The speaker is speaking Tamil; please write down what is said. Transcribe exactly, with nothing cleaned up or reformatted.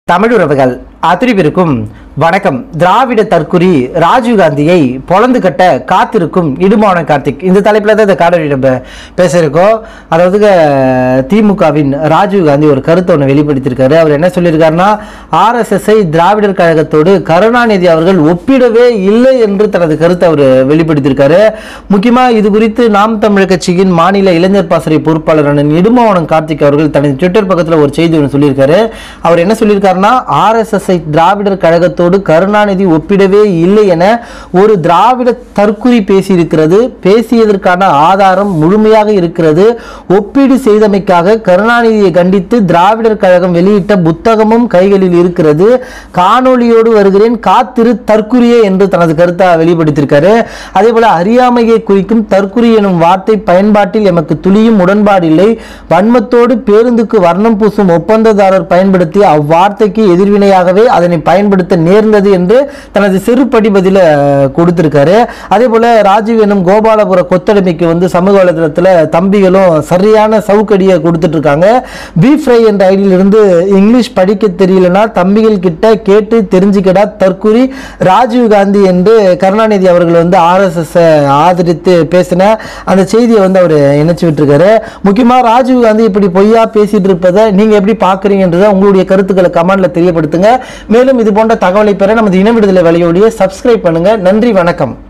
தமிழுறவுகள் அத்துரிவிருக்கும் வணக்கம். திராவிட தற்குறி ராஜீவ்காந்தியை பொழந்து கட்ட காத்திருக்கும் இடுமான கார்த்திக், இந்த தலைப்பில் தான் இந்த காணொலி நம்ம பேசியிருக்கோம். அதாவது திமுகவின் ராஜீவ்காந்தி ஒரு கருத்தை ஒன்று வெளிப்படுத்தியிருக்காரு. அவர் என்ன சொல்லியிருக்காருன்னா, ஆர்எஸ்எஸ்ஐ திராவிடர் கழகத்தோடு கருணாநிதி அவர்கள் ஒப்பிடவே இல்லை என்று தனது கருத்தை அவர் வெளிப்படுத்தியிருக்காரு. முக்கியமாக இது குறித்து நாம் தமிழர் கட்சியின் மாநில இளைஞர் பாசறை பொறுப்பாளரான இடுமாவனம் கார்த்திக் அவர்கள் தனது ட்விட்டர் பக்கத்தில் ஒரு செய்தி ஒன்று சொல்லியிருக்காரு. அவர் என்ன சொல்லியிருக்காருன்னா, ஆர்எஸ்எஸ்ஐ திராவிடர் கழகத்தோடு கருணாநிதி ஒப்பிடவே இல்லை என ஒரு திராவிட தற்குறி பேசியிருக்கிறது. பேசியதற்கான ஆதாரம் முழுமையாக இருக்கிறது. ஒப்பீடு செய்தமைக்காக கருணாநிதியை கண்டித்து திராவிடர் கழகம் வெளியிட்ட புத்தகமும் கைகளில் இருக்கிறது. காணொலியோடு வருகிறேன், காத்திரு தற்குறியே என்று தனது கருத்தை வெளிப்படுத்தியிருக்காரு. அதே போல அறியாமையை குறிக்கும் தற்குறி எனும் வார்த்தை பயன்பாட்டில் எமக்கு துளியும் உடன்பாடு இல்லை. வன்மத்தோடு பேருந்துக்கு வர்ணம் பூசும் ஒப்பந்ததாரர் பயன்படுத்தி அவ்வார்த்தைக்கு எதிர்வினையாகவே அதனை பயன்படுத்த நேர்ந்தது என்று தனது சிறுபடி பதில கொடுத்திருக்காரு. அதே போல ராஜீவ் எனும் கோபாலபுர கொத்தடிமைக்கு வந்து சமூக வலைதளத்தில் தம்பிகளும் சரியான சவுக்கடியை கொடுத்துட்டு இருக்காங்க. பி ஃப்ரை என்ற ஐடியில் இருந்து இங்கிலீஷ் படிக்க தெரியலனா தம்பிகள் கிட்ட கேட்டு தெரிஞ்சுக்கடா தற்குறி ராஜீவ்காந்தி என்று கருணாநிதி அவர்கள் வந்து ஆர்எஸ்எஸ் ஆதரித்து பேசின அந்த செய்தியை வந்து அவர் இணைச்சு விட்டுருக்காரு. முக்கியமாக ராஜீவ்காந்தி இப்படி பொய்யா பேசிட்டு இருப்பதை நீங்க எப்படி பாக்குறீங்கன்றத உங்களுடைய கருத்துக்களை கமெண்ட்ல தெரியப்படுத்துங்க. மேலும் இது போன்ற தகவலை பெற நமது இன விடுதலை வலையோடைய சப்ஸ்கிரைப் பண்ணுங்க. நன்றி, வணக்கம்.